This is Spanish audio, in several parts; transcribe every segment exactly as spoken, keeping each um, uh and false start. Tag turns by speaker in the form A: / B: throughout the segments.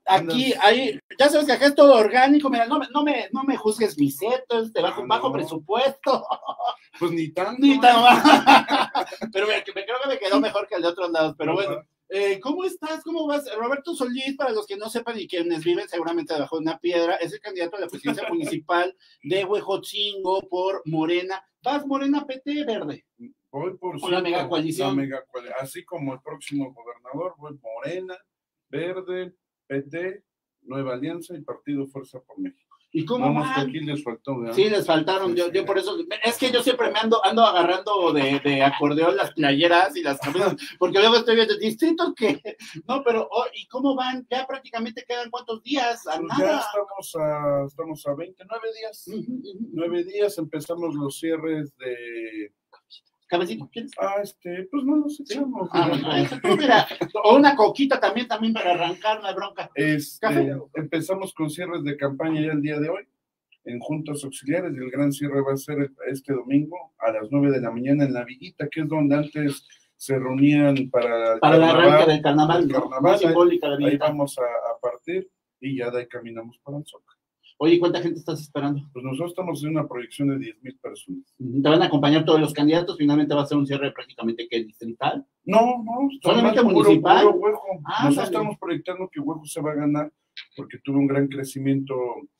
A: aquí, ahí, ya sabes que acá es todo orgánico, mira, no me, no me, no me juzgues mi seto, es de bajo, ah, bajo no. presupuesto.
B: Pues ni tanto.
A: Ni tan pero mira, que me, creo que me quedó mejor que el de otros lados, pero bueno. Eh, ¿Cómo estás? ¿Cómo vas? Roberto Solís, para los que no sepan y quienes viven seguramente debajo de una piedra, es el candidato a la presidencia municipal de Huejotzingo por Morena. ¿Vas Morena, P T, Verde?
B: Voy por
A: o la mega coalición.
B: La mega coalición. Así como el próximo gobernador, voy Morena, Verde, P T, Nueva Alianza y Partido Fuerza por México.
A: ¿Y cómo
B: Vamos,
A: van?
B: que aquí les faltó, ¿verdad?
A: Sí, les faltaron, sí, yo, sí, yo por eso, es que yo siempre me ando, ando agarrando de, de acordeón las playeras y las camisas, porque luego estoy viendo distrito que, no, pero, oh, ¿y cómo van? Ya prácticamente quedan cuántos días, a
B: pues
A: nada.
B: Ya estamos a, estamos a veintinueve días, uh-huh, uh-huh. nueve días, empezamos los cierres de...
A: ¿Cabecito quieres?
B: Ah, este, pues no nos echamos.
A: Ah, bueno, mira, o una coquita también, también para arrancar la bronca.
B: Este, empezamos con cierres de campaña ya el día de hoy, en juntas auxiliares, y el gran cierre va a ser este domingo a las nueve de la mañana en la Villita, que es donde antes se reunían para el
A: para
B: carnaval,
A: la arranque del carnaval,
B: el
A: ¿no?
B: carnaval, ahí,
A: simbólica, la
B: ahí vamos a, a partir y ya de ahí caminamos para el Zócalo.
A: Oye, ¿cuánta gente estás esperando?
B: Pues nosotros estamos en una proyección de diez mil personas.
A: ¿Te van a acompañar todos los candidatos? ¿Finalmente va a ser un cierre prácticamente que distrital?
B: No, no.
A: ¿Solamente municipal?
B: Puro, puro Huejo. Ah, nosotros dale. Estamos proyectando que Huejo se va a ganar porque tuvo un gran crecimiento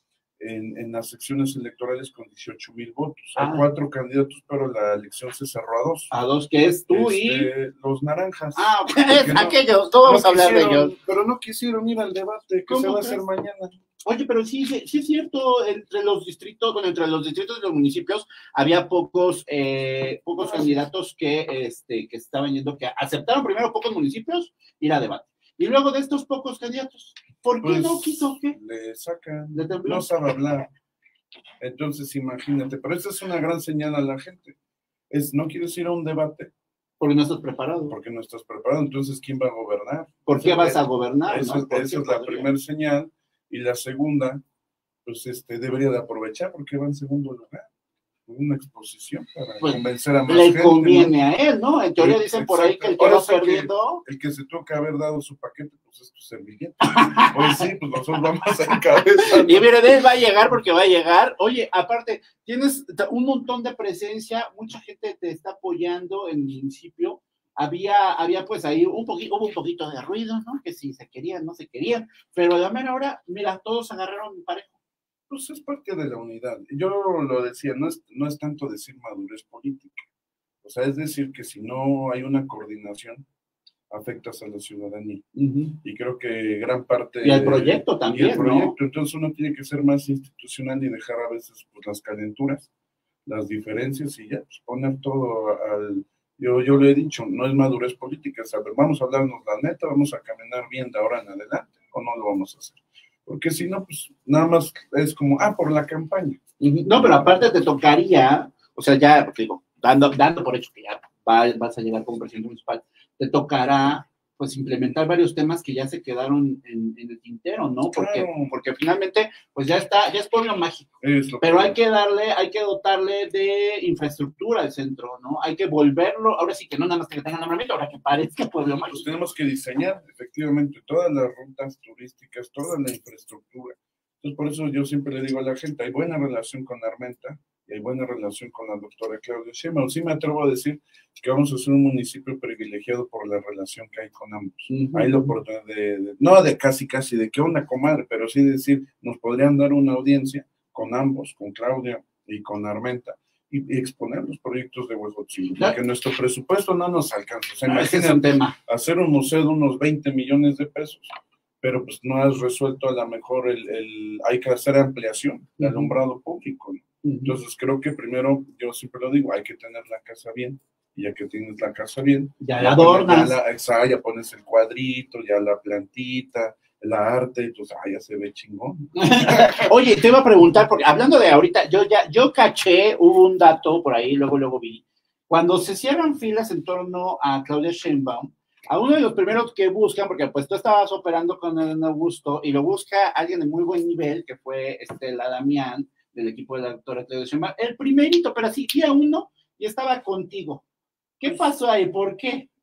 B: en, en las secciones electorales con dieciocho mil votos. Ah. Hay cuatro candidatos, pero la elección se cerró a dos.
A: ¿A dos? ¿Qué es tú
B: este,
A: y...?
B: Los naranjas.
A: Ah, es no, aquellos, todos vamos no a hablar de ellos.
B: Pero no quisieron ir al debate que se va a hacer mañana.
A: Oye, pero sí, sí, sí es cierto, entre los distritos, bueno, entre los distritos de los municipios había pocos, eh, pocos candidatos que, este, que estaban yendo, que aceptaron primero pocos municipios ir a debate. Y luego de estos pocos candidatos, ¿por qué
B: pues,
A: no quiso qué?
B: Le sacan, le no sabe hablar. Entonces, imagínate, pero esa es una gran señal a la gente. Es, no quieres ir a un debate.
A: Porque no estás preparado.
B: Porque no estás preparado, entonces, ¿quién va a gobernar?
A: ¿Por qué vas a gobernar?
B: Eso,
A: ¿no?
B: Esa es la primera señal. Y la segunda, pues este, debería de aprovechar porque va en segundo lugar. Una exposición para pues, convencer a más
A: le
B: gente.
A: Le conviene
B: ¿no?
A: a él, ¿no? En teoría dicen por ahí que el que va perdiendo...
B: Que, el que se tuvo que haber dado su paquete, pues es tu servilleta. Pues sí, pues nosotros vamos a cabeza.
A: Y mire, él va a llegar porque va a llegar. Oye, aparte, tienes un montón de presencia, mucha gente te está apoyando en el municipio. Había, había pues ahí un poquito, hubo un poquito de ruido, ¿no? Que si se querían, no se querían, pero a la mera hora, mira, todos agarraron parejo.
B: Pues es parte de la unidad. Yo lo decía, no es, no es tanto decir madurez política, o sea, es decir que si no hay una coordinación, afectas a la ciudadanía. Uh-huh. Y creo que gran parte...
A: Y el proyecto también,
B: y el proyecto,
A: ¿no?
B: Entonces uno tiene que ser más institucional y dejar a veces pues, las calenturas, las diferencias y ya, pues, poner todo al... Yo, yo le he dicho, no es madurez política, ¿sabes? Vamos a hablarnos la neta, vamos a caminar bien de ahora en adelante, o no lo vamos a hacer. Porque si no, pues nada más es como, ah, por la campaña.
A: No, pero aparte te tocaría, o sea, ya, digo, dando, dando por hecho que ya va, vas a llegar como presidente municipal, te tocará, pues, implementar varios temas que ya se quedaron en, en el tintero, ¿no? Porque, claro. porque finalmente, pues ya está, ya es pueblo mágico. Es pero que hay que darle, hay que dotarle de infraestructura al centro, ¿no? Hay que volverlo, ahora sí que no nada más que tenga nombramiento, ahora que parezca pueblo mágico.
B: Pues tenemos que diseñar, efectivamente, todas las rutas turísticas, toda la infraestructura. Entonces, por eso yo siempre le digo a la gente, hay buena relación con Armenta, y hay buena relación con la doctora Claudia Sheinbaum. Sí me atrevo a decir que vamos a ser un municipio privilegiado por la relación que hay con ambos. Uh-huh. Hay la oportunidad de, de, no de casi casi, de qué onda, comadre, pero sí decir, nos podrían dar una audiencia con ambos, con Claudia y con Armenta, y, y exponer los proyectos de Huejotzingo, ¿no? Porque nuestro presupuesto no nos alcanza. O sea, imagínate un tema. Hacer un museo de unos veinte millones de pesos, pero pues no has resuelto a lo mejor el, el hay que hacer ampliación de uh-huh. alumbrado público, ¿no? Entonces creo que primero, yo siempre lo digo, hay que tener la casa bien, y ya que tienes la casa bien,
A: ya la adornas,
B: ya, la, esa, ya pones el cuadrito, ya la plantita, la arte, entonces ah, ya se ve chingón.
A: Oye, te iba a preguntar, porque hablando de ahorita, yo ya, yo caché, hubo un dato por ahí, luego, luego vi, cuando se cierran filas en torno a Claudia Sheinbaum, a uno de los primeros que buscan, porque pues tú estabas operando con el Augusto, y lo busca alguien de muy buen nivel, que fue este, la Damián, del equipo de la doctora Claudia Sheinbaum, el primerito, pero así, día uno, y estaba contigo. ¿Qué pasó ahí? ¿Por qué?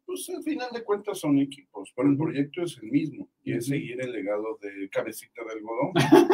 B: Pues al final de cuentas son equipos, pero el proyecto es el mismo y es seguir el legado de Cabecita de Algodón.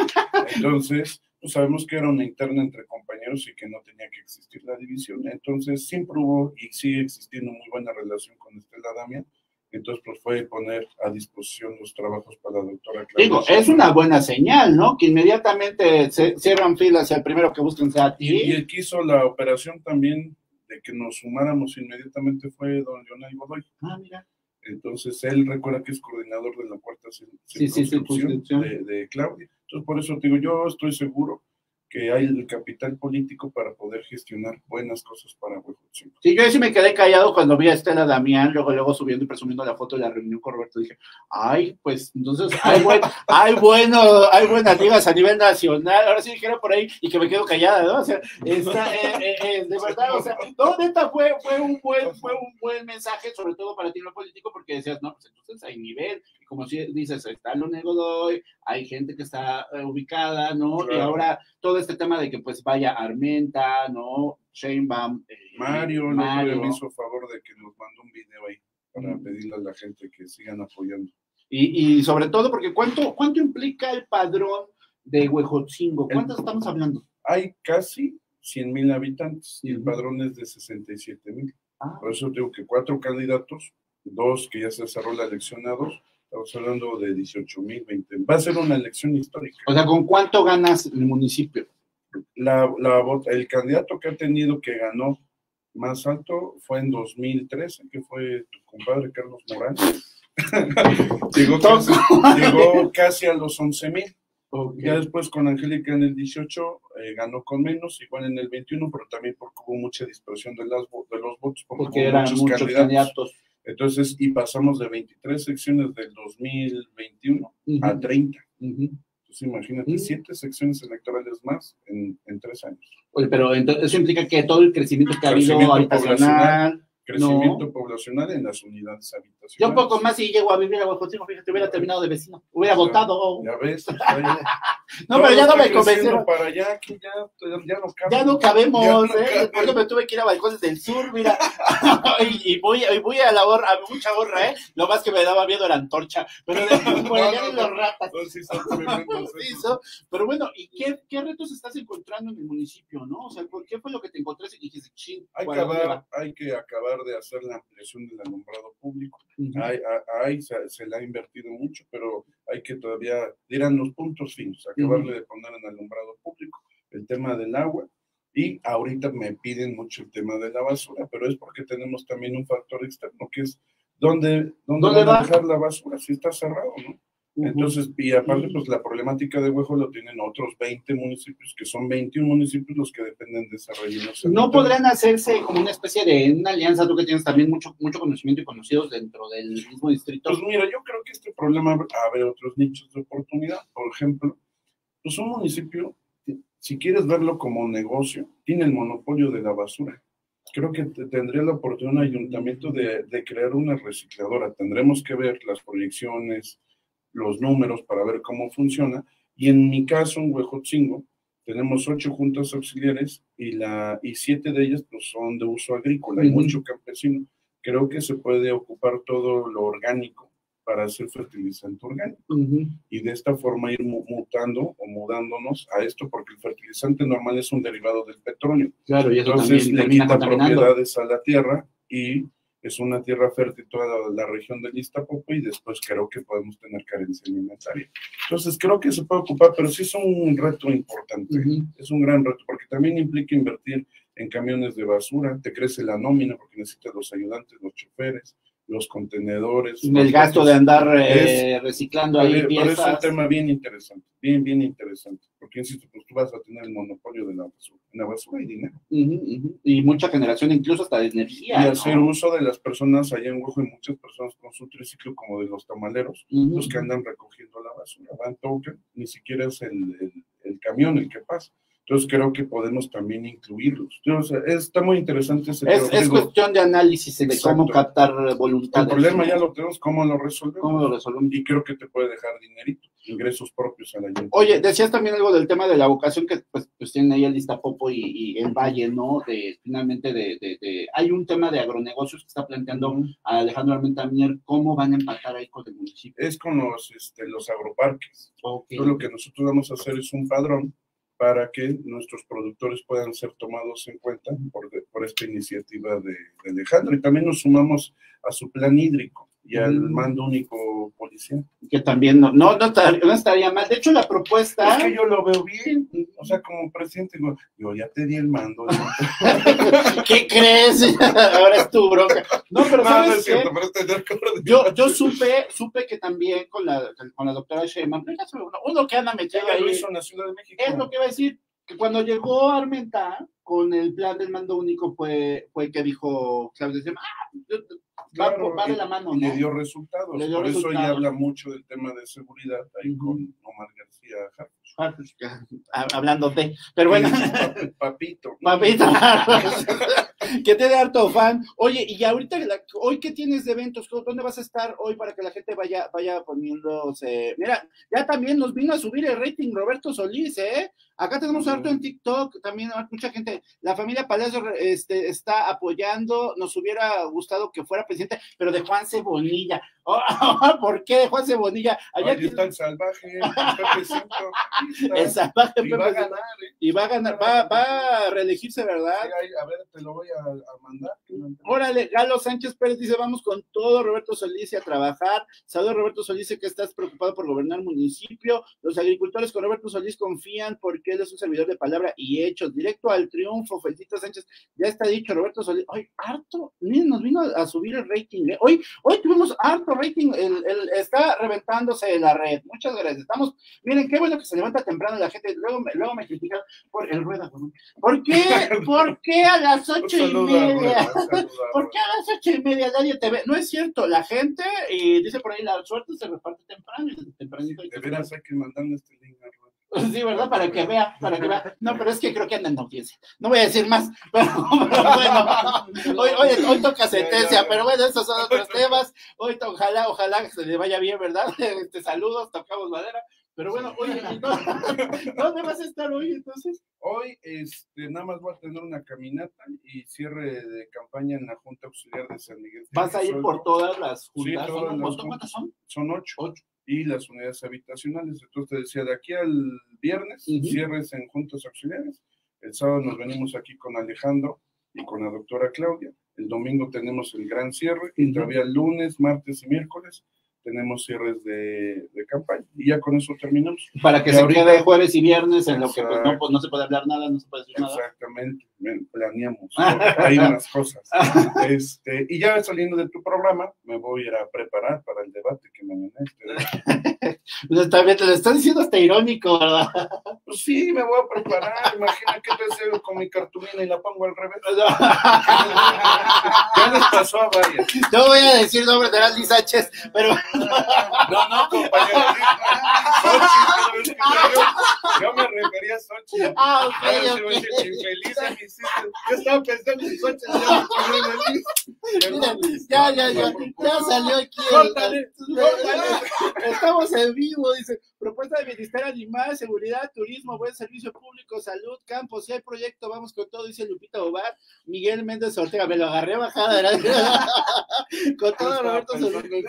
B: Entonces, pues sabemos que era una interna entre compañeros y que no tenía que existir la división. Entonces, siempre hubo y sigue existiendo muy buena relación con Estela Damián. Entonces, pues fue poner a disposición los trabajos para la doctora Claudia.
A: Digo, es una buena señal, ¿no? Que inmediatamente se cierran filas y el primero que busquen sea a ti.
B: Y, y el que hizo la operación también de que nos sumáramos inmediatamente fue don Leonel Godoy.
A: Ah, mira.
B: Entonces, él recuerda que es coordinador de la cuarta
A: sí, sí,
B: circunscripción de, de Claudia. Entonces, por eso te digo, yo estoy seguro que hay el capital político para poder gestionar buenas cosas para Huejotzingo.
A: Sí, yo sí me quedé callado cuando vi a Estela Damián, luego, luego subiendo y presumiendo la foto de la reunión con Roberto, dije, ay, pues, entonces, hay, buen, hay, bueno, hay buenas ligas a nivel nacional, ahora sí dijeron por ahí, y que me quedo callada, ¿no? O sea, está, eh, eh, eh, de verdad, o sea, no, neta, fue, fue, un buen, fue un buen mensaje, sobre todo para ti en lo político, porque decías, no, pues entonces hay nivel, y como si dices, está Leonel Godoy, hay gente que está eh, ubicada, ¿no? Claro. Y ahora todo este tema de que pues vaya Armenta, ¿no? Sheinbaum, eh,
B: Mario,
A: Mario.
B: me hizo favor de que nos mandó un video ahí para mm. pedirle a la gente que sigan apoyando.
A: Y, y sobre todo porque ¿cuánto, cuánto implica el padrón de Huejotzingo? ¿Cuántos el, estamos hablando?
B: Hay casi cien mil habitantes y el padrón es de sesenta y siete mil. Ah. Por eso digo que cuatro candidatos, dos que ya se cerró la elección a dos, estamos hablando de dieciocho mil, veinte. Va a ser una elección histórica.
A: O sea, ¿con cuánto ganas el municipio?
B: La, la, el candidato que ha tenido que ganó más alto fue en dos mil trece, que fue tu compadre Carlos Morales. llegó, casi, llegó casi a los once mil. Okay. Ya después con Angélica en el dieciocho eh, ganó con menos, igual en el veintiuno, pero también porque hubo mucha dispersión de, las, de los votos, porque,
A: porque eran muchos, muchos candidatos. candidatos.
B: Entonces, y pasamos de veintitrés secciones del dos mil veintiuno uh-huh. a treinta. Uh-huh. Entonces, imagínate, uh-huh. siete secciones electorales más en, en tres años.
A: Oye, pero entonces, eso implica que todo el crecimiento que ha habido habitacional...
B: Crecimiento no. poblacional en las unidades habitacionales.
A: Yo un poco más si llego a vivir a Huejotzingo, fíjate, hubiera terminado de vecino, hubiera o sea, votado.
B: Ya ves.
A: no, pero ya no me convencieron.
B: Para allá, que ya, ya no cabemos.
A: Ya no cabemos, ya no ¿eh? Cabe. Por eso me tuve que ir a Balcones del Sur, mira. y, y, voy, y voy a la gorra, a mucha gorra, ¿eh? Lo más que me daba miedo era antorcha. Pero de, por allá no, de no, los ratas.
B: No, sí, son tremendos,
A: sí, son, pero bueno, ¿y qué, qué retos estás encontrando en el municipio, no? O sea, ¿qué fue lo que te encontraste y dijiste, ching?
B: Hay que acabar, hay que acabar de hacer la ampliación del alumbrado público. Uh-huh. Hay, hay, se, se le ha invertido mucho, pero hay que todavía, dirán los puntos finos, acabarle uh-huh. de poner en alumbrado público, el tema del agua, y ahorita me piden mucho el tema de la basura, pero es porque tenemos también un factor externo, que es dónde, dónde, ¿Dónde van a dejar la basura, si está cerrado, ¿no? Uh-huh. Entonces, y aparte, pues la problemática de Huejo lo tienen otros veinte municipios, que son veintiún municipios los que dependen de ese relleno.
A: ¿No podrían hacerse como una especie de una alianza, tú que tienes también mucho, mucho conocimiento y conocidos dentro del mismo distrito?
B: Pues mira, yo creo que este problema abre otros nichos de oportunidad. Por ejemplo, pues un municipio, si quieres verlo como negocio, tiene el monopolio de la basura. Creo que tendría la oportunidad un ayuntamiento de, de crear una recicladora. Tendremos que ver las proyecciones, los números para ver cómo funciona, y en mi caso en Huejotzingo tenemos ocho juntas auxiliares y, la, y siete de ellas pues, son de uso agrícola, hay uh-huh. mucho campesino. Creo que se puede ocupar todo lo orgánico para hacer fertilizante orgánico uh-huh. y de esta forma ir mutando o mudándonos a esto, porque el fertilizante normal es un derivado del petróleo.
A: Claro, y eso
B: entonces
A: también
B: le quita propiedades a la tierra y es una tierra fértil toda la, la región del Iztapopo, y después creo que podemos tener carencia alimentaria. Entonces creo que se puede ocupar, pero sí es un reto importante, uh-huh. es un gran reto, porque también implica invertir en camiones de basura, te crece la nómina porque necesitas los ayudantes, los choferes, los contenedores.
A: El
B: los
A: gasto
B: botes.
A: de andar eh, es, reciclando ahí
B: pero,
A: piezas.
B: Pero es un tema bien interesante, bien, bien interesante, porque insisto, pues tú vas a tener el monopolio de la basura. En la basura hay dinero.
A: Uh-huh, uh-huh. Y mucha generación incluso hasta de energía.
B: Y
A: ¿no?
B: hacer uso de las personas, allá en Huejo hay muchas personas con su triciclo, como de los tamaleros, uh-huh. los que andan recogiendo la basura, van token, ni siquiera es el, el, el camión el que pasa. Entonces creo que podemos también incluirlos. Entonces, está muy interesante ese
A: Es, es cuestión de análisis de Exacto. cómo captar voluntad.
B: El problema ya lo tenemos, ¿cómo lo resolvemos?
A: ¿Cómo lo resolvemos?
B: Y creo que te puede dejar dinerito, ingresos propios a la gente.
A: Oye, decías también algo del tema de la vocación que pues, pues tienen ahí el Iztapopo y, y el Valle, ¿no? De finalmente de, de, de hay un tema de agronegocios que está planteando uh-huh. a Alejandro Armenta Mier, ¿cómo van a empatar ahí con el municipio?
B: Es con los, este, los agroparques.
A: Okay.
B: Entonces lo que nosotros vamos a hacer es un padrón para que nuestros productores puedan ser tomados en cuenta por, de, por esta iniciativa de, de Alejandro. Y también nos sumamos a su plan hídrico y al mm. mando único policial.
A: Que también no, no, no, estaría, no estaría mal. De hecho, la propuesta...
B: Es que yo lo veo bien. O sea, como presidente, digo, yo ya te di el mando.
A: ¿Qué crees? Ahora es tu bronca. No, pero ¿sabes
B: no, no es cierto,
A: qué?
B: Pero es
A: yo, yo supe, supe que también con la, con la doctora Sheinbaum, uno, uno que anda metido ahí,
B: lo hizo en la Ciudad de México.
A: Es lo que iba a decir, que cuando llegó Armenta con el plan del mando único fue, fue que dijo Claudia, ah,
B: claro,
A: va, va de la mano,
B: y
A: ¿no?
B: le dio resultados,
A: le dio
B: por
A: resultados.
B: Eso ella habla mucho del tema de seguridad ahí uh-huh. con Omar García
A: Harfuch. Hablando de, pero bueno.
B: Papito.
A: Papito. Que te dé harto fan. Oye, y ahorita, hoy qué tienes de eventos, ¿dónde vas a estar hoy para que la gente vaya, vaya poniéndose? Mira, ya también nos vino a subir el rating Roberto Solís, ¿eh? Acá tenemos harto en TikTok, también mucha gente, la familia Palacio este, está apoyando, nos hubiera gustado que fuera presidente, pero de Juan Cebonilla. Oh, ¿por qué de Juan Cebonilla?
B: Allá Ay, que... está el salvaje, Pepe Cinto,
A: el salvaje
B: y va a ganar, ¿eh?
A: Y va a ganar, va, va a reelegirse, ¿verdad?
B: Sí, ahí, a ver, te lo voy a, a mandar.
A: Órale, Galo Sánchez Pérez dice, vamos con todo, Roberto Solís, a trabajar. Saludos, Roberto Solís, sé que estás preocupado por gobernar el municipio. Los agricultores con Roberto Solís confían porque él es un servidor de palabra y hechos. Directo al triunfo, Felicita Sánchez. Ya está dicho, Roberto Solís. Hoy, harto, miren, nos vino a subir el rating. ¿eh? Hoy, hoy tuvimos harto rating, el, el, está reventándose la red. Muchas gracias. Estamos, miren, qué bueno que se levanta temprano la gente. Luego, luego me critican por el rueda. ¿Por qué? ¿Por qué a las ocho y media? ¿Por qué a las ocho y media nadie te ve? No es cierto, la gente, y dice por ahí, la suerte se reparte temprano. Tempranito.
B: De veras hay que mandarle este link a
A: Sí, ¿verdad? Para que vea, para que vea. No, pero es que creo que anda en audiencia. No voy a decir más, pero, pero bueno, hoy, hoy, hoy toca sentencia, pero bueno, esos son otros temas. Hoy, ojalá, ojalá que se le vaya bien, ¿verdad? Este, saludos, tocamos madera. Pero bueno, oye, ¿dónde vas a estar hoy entonces?
B: Hoy, este, nada más voy a tener una caminata y cierre de campaña en la Junta Auxiliar de San Miguel.
A: ¿Vas a ir por todas las juntas?
B: Sí, todas las
A: ¿Cuántas son?
B: Son ocho.
A: Ocho.
B: Y las unidades habitacionales. Entonces te decía, de aquí al viernes, uh-huh. cierres en juntas auxiliares. El sábado nos venimos aquí con Alejandro y con la doctora Claudia. El domingo tenemos el gran cierre. Uh-huh. Y todavía el lunes, martes y miércoles tenemos cierres de, de campaña. Y ya con eso terminamos.
A: Para que y se ahorita, quede jueves y viernes en lo que pues, no, pues, no se puede hablar nada, no se puede decir nada.
B: Exactamente, planeamos. Hay unas cosas. Este, y ya saliendo de tu programa, me voy a ir a preparar para el debate que mañana es.
A: Pues también te lo estás diciendo hasta irónico, ¿verdad?
B: Pues sí, me voy a preparar. Imagina que te hago con mi cartulina y la pongo al revés. Ya les pasó a varias.
A: No voy a decir nombre de Andy Sánchez, pero...
B: No, no, compañero. Xochitl, yo, yo me refería a Xochitl.
A: Ah, ok, ah, ok.
B: Infeliz a mis hijos. Yo estaba pensando en Xochitl, ya me
A: Mira, ya, ya, ya, ya salió aquí.
B: Córtale,
A: el, córtale. Estamos en vivo, dice. Propuesta de bienestar animal, seguridad, turismo, buen servicio público, salud, campo. Si hay proyecto, vamos con todo, dice Lupita Ovar. Miguel Méndez Ortega, me lo agarré bajada, ¿verdad? Con todo, Roberto Solís.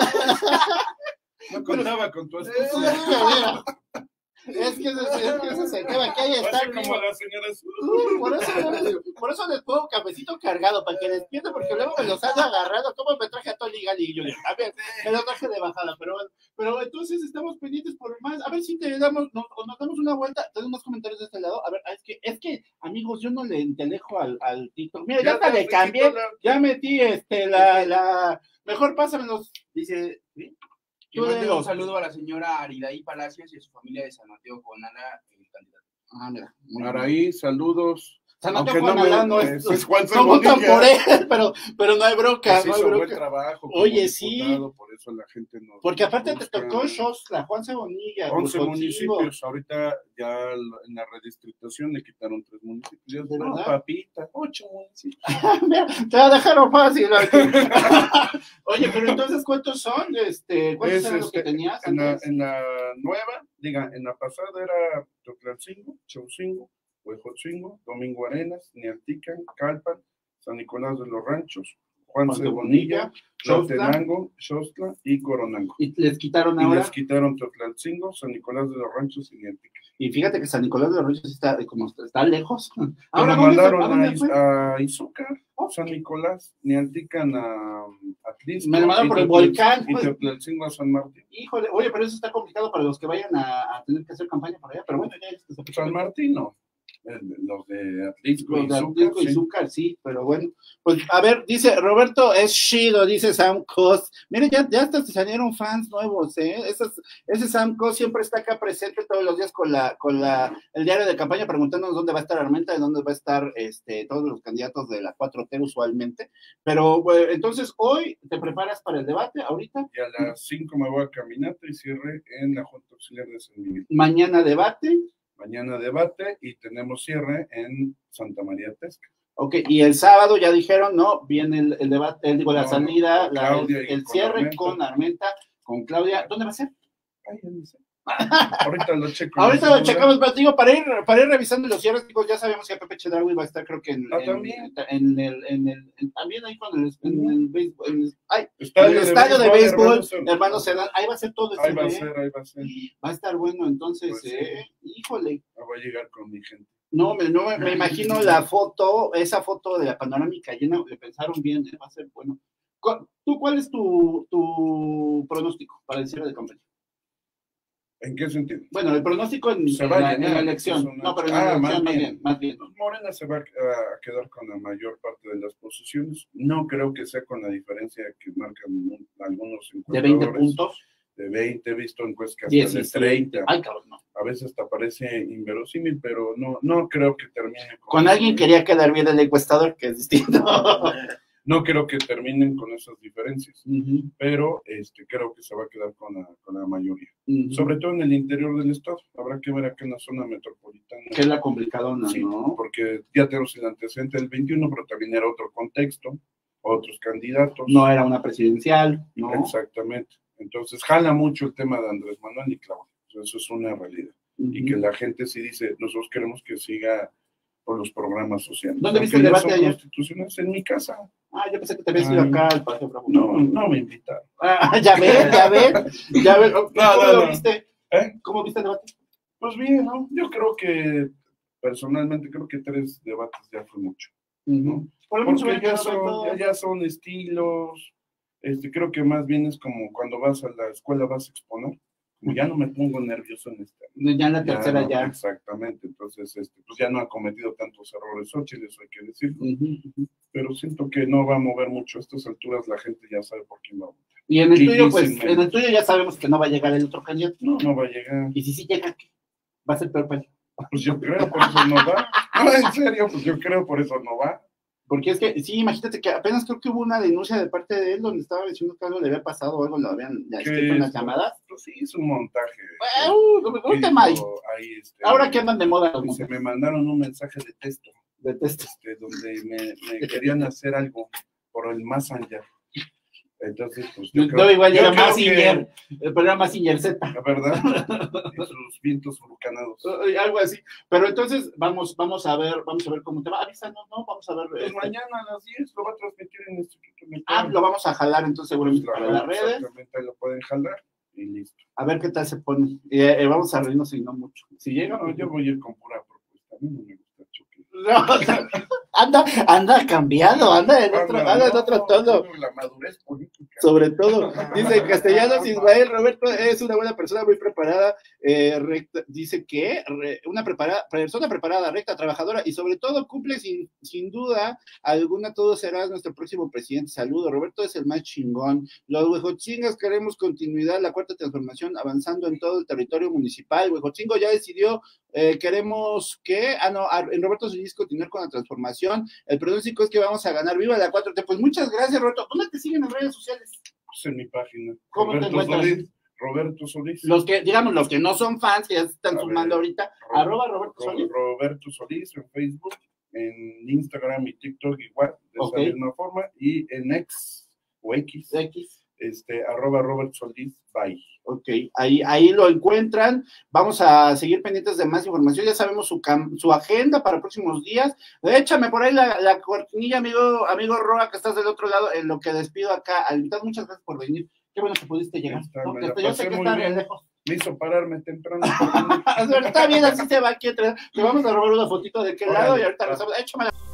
B: No contaba con tu esposa.
A: Es que ese, es que ese es el tema, que ahí está.
B: Como las señoras.
A: Uh, por, eso, por eso les pongo cafecito cargado, para que despierten, porque luego me los ando agarrado. ¿Cómo me traje a Tony Gali? Y yo le a ver, me lo traje de bajada, pero bueno. Pero entonces estamos pendientes por más. A ver si te damos, nos, nos damos una vuelta. Tenemos más comentarios de este lado. A ver, es que, es que amigos, yo no le entelejo al, al título. Mira, ya, ya hasta le cambié, la... ya metí este, la, la. Mejor pásamelos. Dice, ¿sí?
C: Yo mando un saludo a la señora Aridaí Palacios y a su familia de San Mateo con Ana, el candidato.
B: Ah, mira. Araí, saludos.
A: Santiago
B: Aunque no
A: Juan
B: me-
A: no
B: es-
A: es,
B: es Juan
A: no votan
B: Bonilla.
A: por él, pero, pero no hay bronca,
B: Pues
A: no hay
B: hizo buen
A: bronca.
B: trabajo como
A: Oye, sí.
B: diputado, por eso la gente nos
A: Porque aparte te
B: busca.
A: tocó Xosla, Juan Cebonilla,
B: once
A: Huejotzingo.
B: municipios, ahorita ya en la redistribución le quitaron tres municipios.
A: ¿De
B: No,
A: verdad?
B: papita, ocho municipios.
A: Mira, te va a dejar fácil. Oye, pero entonces, ¿cuántos son? Este, ¿Cuántos
B: Es,
A: eran los que
B: este,
A: tenías
B: En la,
A: antes?
B: en la nueva, diga, en la pasada era Totlalcingo, Chaucingo, Huejotzingo, Domingo Arenas, Niantican, Calpan, San Nicolás de los Ranchos, Juan
A: Juan
B: Cebonilla,
A: Xosla.
B: Tlaltenango, Xostla y Coronango.
A: Y les quitaron
B: Y
A: ahora.
B: les quitaron Totlalcingo, San Nicolás de los Ranchos y Niantican.
A: Y fíjate que San Nicolás de los Ríos está, como está, está lejos.
B: Ahora
A: ¿dónde se-
B: mandaron
A: a
B: a,
A: dónde
B: Iz-
A: fue?
B: a Izúcar, San Nicolás, Niantican a Atlisco.
A: Me lo mandaron
B: y
A: por el
B: Totlalcingo-
A: volcán,
B: Y
A: pues.
B: Totlalcingo a San Martín.
A: Híjole, oye, pero eso está complicado para los que vayan a, a tener que hacer campaña por allá. Pero bueno, ya es que se
B: San Martín, no. El- Los de Atlisco y
A: Los de
B: Izúcar,
A: Atlisco y
B: sí.
A: Izúcar, sí, pero bueno. Pues a ver, dice Roberto, es chido, dice Sam Cos. Miren, ya, ya hasta se salieron fans nuevos, ¿eh? Esas, ese Sam Cos siempre está acá presente todos los días con la, con la, el diario de campaña, preguntándonos dónde va a estar Armenta y dónde va a estar este, todos los candidatos de la cuatro T usualmente. Pero bueno, entonces hoy te preparas para el debate, ahorita.
B: Y a las cinco me voy a caminata y cierre en la Junta Auxiliar de San Miguel.
A: Mañana debate.
B: Mañana debate y tenemos cierre en Santa María Tesca.
A: Ok, y el sábado ya dijeron, no, viene el, el debate, el, digo, la
B: No,
A: salida,
B: con
A: la-
B: Claudia
A: el,
B: y
A: el
B: con
A: cierre
B: Armenta.
A: con Armenta, con Claudia. ¿Dónde va a ser?
B: Ay, ya ni sé. Ahorita lo checo.
A: Ahorita
B: no
A: lo
B: sé
A: checamos, pero digo, para ir, para ir revisando los cierres, chicos, ya sabemos que Pepe Chedraui va a estar, creo que en,
B: Ah,
A: en-
B: también.
A: en el, en el, en- también ahí con el, en el béisbol, en el- ay,
B: dónde.
A: en el estadio de béisbol,
B: hermano Sedán.
A: hermano Sedán, ahí va a ser todo ese
B: Ahí va a
A: ¿eh?
B: ser, ahí va a ser.
A: Va a estar bueno, entonces,
B: Pues sí.
A: eh, híjole,
B: Ah, voy a llegar con mi gente.
A: no, me, no me, me imagino la foto, esa foto de la panorámica llena, le pensaron bien, eh, va a ser bueno. ¿Cu- ¿Tú cuál es tu, tu pronóstico para el cierre de campaña?
B: ¿En qué sentido?
A: Bueno, el pronóstico en,
B: Se
A: en
B: va a
A: la, en
B: llenar,
A: la elección,
B: es una-
A: no, pero en
B: Ah,
A: la elección
B: más
A: más
B: bien.
A: bien, más bien.
B: Pues Morena se va a quedar con la mayor parte de las posiciones. No creo que sea con la diferencia que marcan mu- algunos
A: De veinte
B: encuestadores.
A: puntos,
B: De veinte, he visto encuestas hasta de
A: diecisiete.
B: treinta.
A: Ay, cabrón, no.
B: A veces hasta parece inverosímil, pero no, no creo que termine
A: Con alguien quería quedar bien el encuestador, que es distinto.
B: No creo que terminen con esas diferencias,
A: Ujú,
B: pero este, creo que se va a quedar con la, con la mayoría.
A: ujú.
B: Sobre todo en el interior del estado. Habrá que ver acá en la zona metropolitana.
A: Que es la complicadona,
B: Sí,
A: ¿no?
B: porque ya tenemos el antecedente del veintiuno, pero también era otro contexto, otros candidatos.
A: No era una presidencial, ¿no?
B: Exactamente. Entonces, jala mucho el tema de Andrés Manuel y Claudia. Eso es una realidad.
A: Ujú.
B: Y que la gente sí dice, nosotros queremos que siga por los programas sociales.
A: ¿Dónde viste
B: Aunque
A: el
B: ya
A: debate
B: son
A: ayer?
B: constitucionales, en mi casa.
A: Ah, yo pensé que te habías ido
B: Ay.
A: acá al Paseo Bravo.
B: No, no me invitaron.
A: Ah, ya ves, ya ves, ya ves. ¿Cómo
B: no,
A: lo
B: no.
A: viste?
B: ¿Eh?
A: ¿Cómo viste el debate?
B: Pues bien, ¿no? Yo creo que, personalmente, creo que tres debates ya fue mucho.
A: Ujú. Por lo menos
B: Porque
A: hubiera
B: ya
A: quedado
B: son,
A: todo.
B: ya, ya son estilos, este, creo que más bien es como cuando vas a la escuela vas a exponer, como ya no me pongo nervioso en este.
A: Ya en la tercera
B: no,
A: ya.
B: Exactamente, entonces este, pues ya no ha cometido tantos errores Xochitl, eso hay que decirlo,
A: Ujú, ujú.
B: pero siento que no va a mover mucho. A estas alturas la gente ya sabe por quién va a votar.
A: Y en el
B: Y
A: tuyo, pues,
B: dicen,
A: en el tuyo ya sabemos que no va a llegar el otro candidato.
B: No, no va a llegar.
A: Y si sí llega, ¿qué? Va a ser peor para él.
B: Pues yo creo, por eso no va. No, en serio, pues yo creo, por eso no va.
A: Porque es que, sí, imagínate que apenas creo que hubo una denuncia de parte de él donde estaba diciendo que algo le había pasado o algo lo habían ya
B: Que
A: escrito en las
B: esto-
A: llamadas.
B: Pues sí, es un montaje.
A: Ah, uh, un
B: Que
A: tema ahí.
B: dijo ahí, este,
A: Ahora que andan de moda los
B: dice,
A: montajes.
B: me mandaron un mensaje de texto,
A: Detesto.
B: este, donde me, me querían hacer algo por el Messenger. Entonces, pues yo
A: No,
B: creo,
A: igual
B: yo
A: era
B: creo
A: Mazinger,
B: que,
A: el programa Mazinger Z.
B: la verdad, y sus vientos huracanados.
A: Eh, algo así. Pero entonces vamos, vamos a ver, vamos a ver cómo te va. Avísanos, ¿no? Vamos a ver.
B: Pues
A: este,
B: mañana a las diez lo va a transmitir en el Instituto
A: ah,
B: Electoral.
A: lo vamos a jalar entonces seguramente
B: Pues,
A: para las redes.
B: exactamente, ahí lo pueden jalar y listo.
A: A ver qué tal se pone. Eh, eh, vamos a reírnos y no mucho. Si llega,
B: No,
A: pues,
B: yo voy a ir con pura propuesta. A mí no me gusta el choque.
A: no, anda, anda cambiado, anda en otro, anda en otro tono.
B: La madurez política.
A: Sobre todo, dice Castellanos Israel, Roberto es una buena persona, muy preparada, eh, recta, dice que re, una preparada, persona preparada, recta, trabajadora y sobre todo cumple sin, sin duda alguna, todo será nuestro próximo presidente. Saludos, Roberto es el más chingón. Los huejotzingas queremos continuidad, la cuarta transformación avanzando en todo el territorio municipal. Huejotzingo ya decidió Eh, queremos que, ah, no, en Roberto Solís continuar con la transformación. El pronóstico es que vamos a ganar. ¡Viva la cuatro T! Pues muchas gracias, Roberto. ¿Dónde te siguen en redes sociales?
B: Pues en mi página.
A: ¿Cómo
B: Roberto
A: te encuentras?
B: Solís. Roberto Solís.
A: Los que, digamos, los que no son fans, que ya se están
B: A
A: sumando
B: ver,
A: ahorita,
B: Ro-
A: arroba Roberto Solís.
B: Roberto Solís en Facebook, en Instagram y TikTok igual, de
A: Ok.
B: esa misma forma, y en X o X,
A: X.
B: este, arroba Robert Solís, bye.
A: Ok, ahí, ahí lo encuentran. Vamos a seguir pendientes de más información. Ya sabemos su, cam- su agenda para próximos días. Échame por ahí la, la cortinilla, amigo, amigo Roa, que estás del otro lado, en lo que despido acá. Al invitado, muchas gracias por venir. Qué bueno que pudiste llegar.
B: Está,
A: ¿no?
B: me la
A: Este, yo
B: pasé
A: sé que
B: muy
A: está
B: bien.
A: bien lejos.
B: Me hizo pararme temprano.
A: Está bien, así se va aquí. Te vamos a robar una fotito de qué lado y ahorita
B: Órale,
A: nos vamos. Échame la